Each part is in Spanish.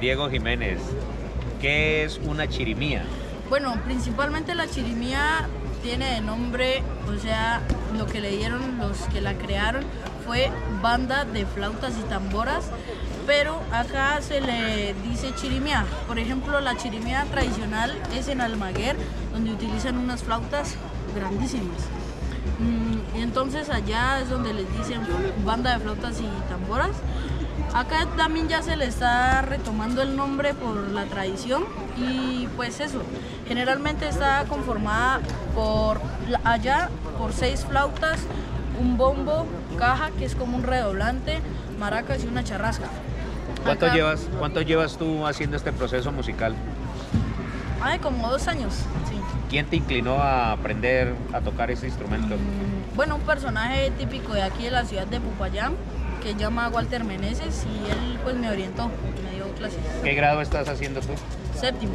Diego Jiménez, ¿qué es una chirimía? Bueno, principalmente la chirimía tiene de nombre, o sea, lo que le dieron los que la crearon fue banda de flautas y tamboras, pero acá se le dice chirimía. Por ejemplo, la chirimía tradicional es en Almaguer, donde utilizan unas flautas grandísimas. Y entonces allá es donde les dicen banda de flautas y tamboras. Acá también ya se le está retomando el nombre por la tradición y pues eso, generalmente está conformada por 6 flautas, un bombo, caja que es como un redoblante, maracas y una charrasca. ¿Cuánto llevas tú haciendo este proceso musical? Como 2 años, sí. ¿Quién te inclinó a aprender a tocar ese instrumento? Bueno, un personaje típico de aquí de la ciudad de Popayán, que se llama Walter Meneses, y él pues me orientó, me dio clases. ¿Qué grado estás haciendo tú? 7º.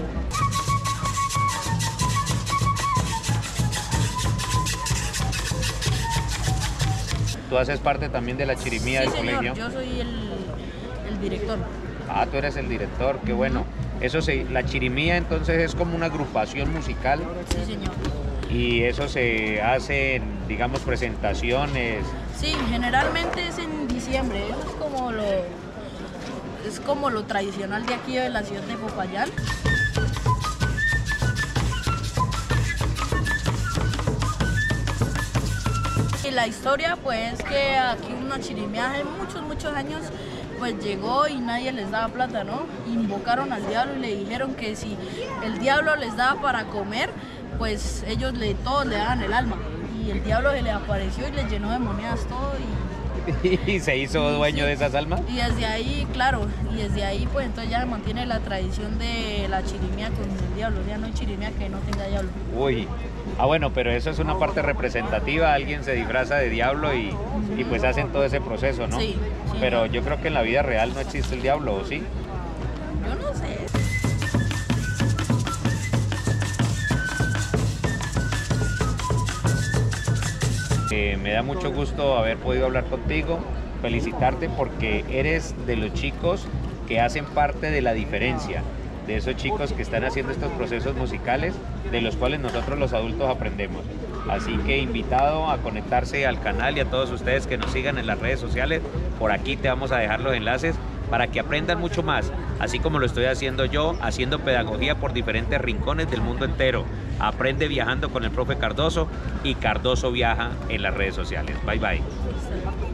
¿Tú haces parte también de la chirimía del señor, colegio? Yo soy el director. Ah, tú eres el director, qué bueno. La chirimía entonces es como una agrupación musical. Sí, señor. Y eso se hace en, digamos, presentaciones. Sí, generalmente es en diciembre. Eso es como lo tradicional de aquí de la ciudad de Popayán. Y la historia pues que aquí una chirimía hace muchos años pues llegó y nadie les daba plata, ¿no? Invocaron al diablo y le dijeron que si el diablo les daba para comer, pues todos le daban el alma. Y el diablo se le apareció y les llenó de monedas todo ¿Y se hizo dueño de esas almas? Y desde ahí, claro, pues entonces ya se mantiene la tradición de la chirimía con el diablo. Ya no hay chirimía que no tenga diablo. Uy, bueno, pero eso es una parte representativa, alguien se disfraza de diablo y pues hacen todo ese proceso, ¿no? Sí. Pero yo creo que en la vida real no existe el diablo, ¿o sí? Yo no sé. Me da mucho gusto haber podido hablar contigo, felicitarte porque eres de los chicos que hacen parte de la diferencia, de esos chicos que están haciendo estos procesos musicales de los cuales nosotros los adultos aprendemos. Así que invitado a conectarse al canal y a todos ustedes que nos sigan en las redes sociales, por aquí te vamos a dejar los enlaces para que aprendan mucho más, así como lo estoy haciendo yo, haciendo pedagogía por diferentes rincones del mundo entero. Aprende viajando con el profe Cardoso y Cardoso viaja en las redes sociales. Bye bye.